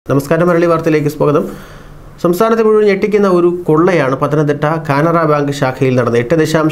നമസ്കാരം, മലയാളി വാർത്തയിലേക്ക് സ്വാഗതം. സംസ്ഥാനത്തെ മുഴുവൻ ഞെട്ടിക്കുന്ന ഒരു കൊള്ളയാണ് പത്തനംതിട്ട കാനറ ബാങ്ക് ശാഖയിൽ നടന്നത്.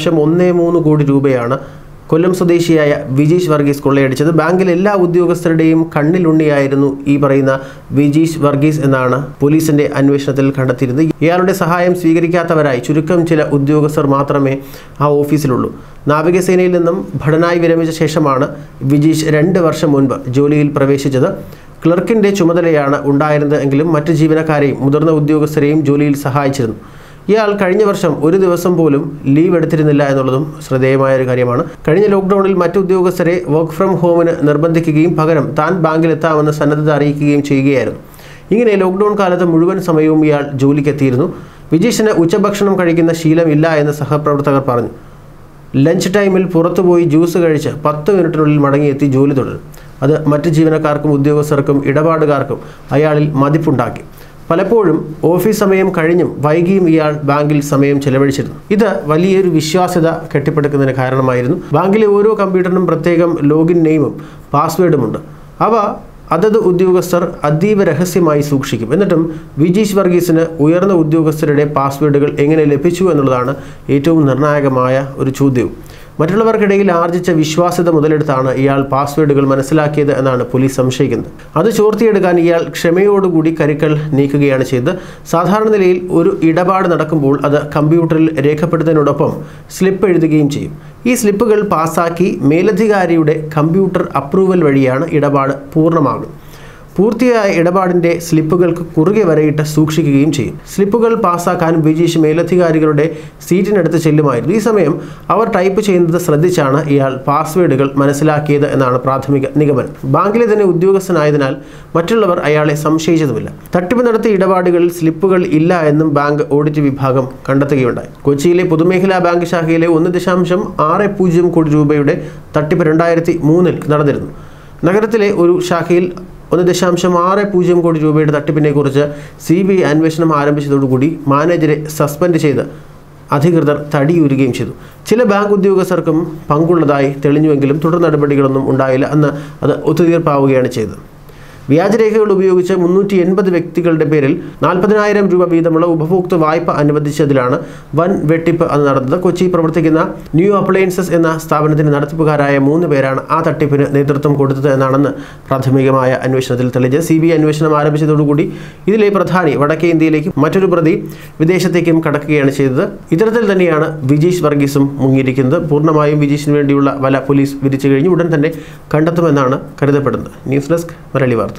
8.13 കോടി രൂപയാണ് കൊല്ലം സ്വദേശിയായ വിജീഷ് വർഗീസ് കൊള്ളയടിച്ചത്. ബാങ്കിലെ എല്ലാ ഉദ്യോഗസ്ഥരുടെയും കണ്ണിലുണ്ണിയായിരുന്നു ഈ പറയുന്ന വിജീഷ് വർഗീസ് എന്നാണ് പോലീസിന്റെ അന്വേഷണത്തിൽ കണ്ടെത്തിയിരുന്നത്. ഇയാളുടെ സഹായം സ്വീകരിക്കാത്തവരായി ചുരുക്കം ചില ഉദ്യോഗസ്ഥർ മാത്രമേ ആ ഓഫീസിലുള്ളൂ. നാവികസേനയിൽ നിന്നും ഭടനായി വിരമിച്ച ശേഷമാണ് വിജീഷ് 2 വർഷം മുൻപ് ജോലിയിൽ പ്രവേശിച്ചത്. ക്ലർക്കിൻ്റെ ചുമതലയാണ് ഉണ്ടായിരുന്നത് എങ്കിലും മറ്റ് ജീവനക്കാരെയും മുതിർന്ന ഉദ്യോഗസ്ഥരെയും ജോലിയിൽ സഹായിച്ചിരുന്നു. ഇയാൾ കഴിഞ്ഞ വർഷം ഒരു ദിവസം പോലും ലീവ് എടുത്തിരുന്നില്ല എന്നുള്ളതും ശ്രദ്ധേയമായ ഒരു കാര്യമാണ്. കഴിഞ്ഞ ലോക്ക്ഡൌണിൽ മറ്റു ഉദ്യോഗസ്ഥരെ വർക്ക് ഫ്രം ഹോമിന് നിർബന്ധിക്കുകയും പകരം താൻ ബാങ്കിലെത്താമെന്ന് സന്നദ്ധത അറിയിക്കുകയും ചെയ്യുകയായിരുന്നു. ഇങ്ങനെ ലോക്ക്ഡൌൺ കാലത്ത് മുഴുവൻ സമയവും ഇയാൾ ജോലിക്കെത്തിയിരുന്നു. വിജീഷിന് ഉച്ചഭക്ഷണം കഴിക്കുന്ന ശീലമില്ല എന്ന് സഹപ്രവർത്തകർ പറഞ്ഞു. ലഞ്ച് ടൈമിൽ പുറത്തുപോയി ജ്യൂസ് കഴിച്ച് 10 മിനിറ്റിനുള്ളിൽ മടങ്ങിയെത്തി ജോലി തുടരും. അത് മറ്റ് ജീവനക്കാർക്കും ഉദ്യോഗസ്ഥർക്കും ഇടപാടുകാർക്കും അയാളിൽ മതിപ്പുണ്ടാക്കി. പലപ്പോഴും ഓഫീസ് സമയം കഴിഞ്ഞും വൈകിയും ഇയാൾ ബാങ്കിൽ സമയം ചെലവഴിച്ചിരുന്നു. ഇത് വലിയൊരു വിശ്വാസ്യത കെട്ടിപ്പടുക്കുന്നതിന് കാരണമായിരുന്നു. ബാങ്കിലെ ഓരോ കമ്പ്യൂട്ടറിനും പ്രത്യേകം ലോഗിൻ നെയിമും പാസ്വേഡുമുണ്ട്. അവ അതത് ഉദ്യോഗസ്ഥർ അതീവ രഹസ്യമായി സൂക്ഷിക്കും. എന്നിട്ടും വിജീഷ് വർഗീസിന് ഉയർന്ന ഉദ്യോഗസ്ഥരുടെ പാസ്വേഡുകൾ എങ്ങനെ ലഭിച്ചു എന്നുള്ളതാണ് ഏറ്റവും നിർണായകമായ ഒരു ചോദ്യവും. മറ്റുള്ളവർക്കിടയിൽ ആർജിച്ച വിശ്വാസ്യത മുതലെടുത്താണ് ഇയാൾ പാസ്വേഡുകൾ മനസ്സിലാക്കിയത് എന്നാണ് പോലീസ് സംശയിക്കുന്നത്. അത് ചോർത്തിയെടുക്കാൻ ഇയാൾ ക്ഷമയോടുകൂടി കരുക്കൾ നീക്കുകയാണ് ചെയ്തത്. സാധാരണ നിലയിൽ ഒരു ഇടപാട് നടക്കുമ്പോൾ അത് കമ്പ്യൂട്ടറിൽ രേഖപ്പെടുത്തുന്നതിനോടൊപ്പം സ്ലിപ്പ് എഴുതുകയും ചെയ്യും. ഈ സ്ലിപ്പുകൾ പാസ്സാക്കി മേലധികാരിയുടെ കമ്പ്യൂട്ടർ അപ്രൂവൽ വഴിയാണ് ഇടപാട് പൂർണ്ണമാകുന്നത്. പൂർത്തിയായ ഇടപാടിൻ്റെ സ്ലിപ്പുകൾക്ക് കുറുകെ വരയിട്ട് സൂക്ഷിക്കുകയും ചെയ്യും. സ്ലിപ്പുകൾ പാസ്സാക്കാൻ വിജീഷ് മേലധികാരികളുടെ സീറ്റിനടുത്ത് ചെല്ലുമായിരുന്നു. ഈ സമയം അവർ ടൈപ്പ് ചെയ്യുന്നത് ശ്രദ്ധിച്ചാണ് ഇയാൾ പാസ്വേഡുകൾ മനസ്സിലാക്കിയത് എന്നാണ് പ്രാഥമിക നിഗമനം. ബാങ്കിലെ തന്നെ ഉദ്യോഗസ്ഥനായതിനാൽ മറ്റുള്ളവർ അയാളെ സംശയിച്ചതുമില്ല. തട്ടിപ്പ് നടത്തിയ ഇടപാടുകളിൽ സ്ലിപ്പുകൾ ഇല്ല എന്നും ബാങ്ക് ഓഡിറ്റ് വിഭാഗം കണ്ടെത്തുകയുണ്ടായി. കൊച്ചിയിലെ പൊതുമേഖലാ ബാങ്ക് ശാഖയിലെ 1.60 കോടി രൂപയുടെ തട്ടിപ്പ് 2003 നടന്നിരുന്നു. നഗരത്തിലെ ഒരു ശാഖയിൽ 1.60 കോടി രൂപയുടെ തട്ടിപ്പിനെ കുറിച്ച് CBI അന്വേഷണം ആരംഭിച്ചതോടുകൂടി മാനേജരെ സസ്പെൻഡ് ചെയ്ത് അധികൃതർ തടിയൂരുകയും ചെയ്തു. ചില ബാങ്ക് ഉദ്യോഗസ്ഥർക്കും പങ്കുള്ളതായി തെളിഞ്ഞുവെങ്കിലും തുടർ നടപടികളൊന്നും ഉണ്ടായില്ല. അന്ന് അത് ഒത്തുതീർപ്പാവുകയാണ് ചെയ്തത്. വ്യാജരേഖകൾ ഉപയോഗിച്ച് 380 വ്യക്തികളുടെ പേരിൽ 40,000 രൂപ വീതമുള്ള ഉപഭോക്തൃ വായ്പ അനുവദിച്ചതിലാണ് വൻ വെട്ടിപ്പ് അന്ന് നടന്നത്. കൊച്ചി പ്രവർത്തിക്കുന്ന ന്യൂ അപ്ലയൻസസ് എന്ന സ്ഥാപനത്തിന്റെ നടത്തിപ്പുകാരായ 3 പേരാണ് ആ തട്ടിപ്പിന് നേതൃത്വം കൊടുത്തത് എന്നാണെന്ന് പ്രാഥമികമായ അന്വേഷണത്തിൽ തെളിഞ്ഞത്. CBI അന്വേഷണം ആരംഭിച്ചതോടുകൂടി ഇതിലെ പ്രധാനി വടക്കേ ഇന്ത്യയിലേക്കും മറ്റൊരു പ്രതി വിദേശത്തേക്കും കടക്കുകയാണ് ചെയ്തത്. ഇത്തരത്തിൽ തന്നെയാണ് വിജീഷ് വർഗീസും മുങ്ങിയിരിക്കുന്നത്. പൂർണ്ണമായും വിജീഷിന് വേണ്ടിയുള്ള വല പോലീസ് വിരിച്ചു കഴിഞ്ഞു. ഉടൻ തന്നെ കണ്ടെത്തുമെന്നാണ് കരുതപ്പെടുന്നത്. ന്യൂസ് ഡെസ്ക്, മലയാളി വാർത്ത.